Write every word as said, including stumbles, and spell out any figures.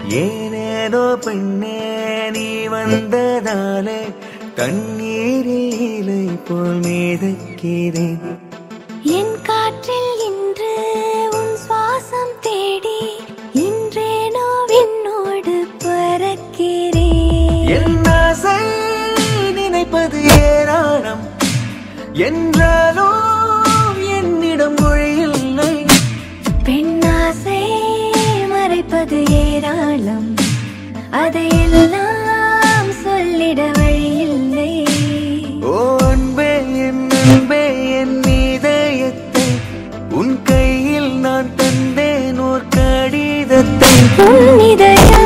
ஏனேனோ பெண்ணே நீ வந்ததாலே கண்ணீரில் இலை போல் மிதக்கிறேன். என் காற்றில் இன்று உன் சுவாசம் தேடி இன்றேனோ விண்ணோடு பறக்கிறேன். என் ஆசை நினைப்பது ஏராளம் என்றாலோ என்னிடம் மொழி இல்லை. பெண்ணாசை மறைப்பது ஏராளம் அதையெல்லாம் சொல்லிட வழியில்லை. ஓ அன்பே என் அன்பே என் இதயத்தை உன் கையில் நான் தந்தேன் ஓர் கடிதத்தை. உன் இதயம்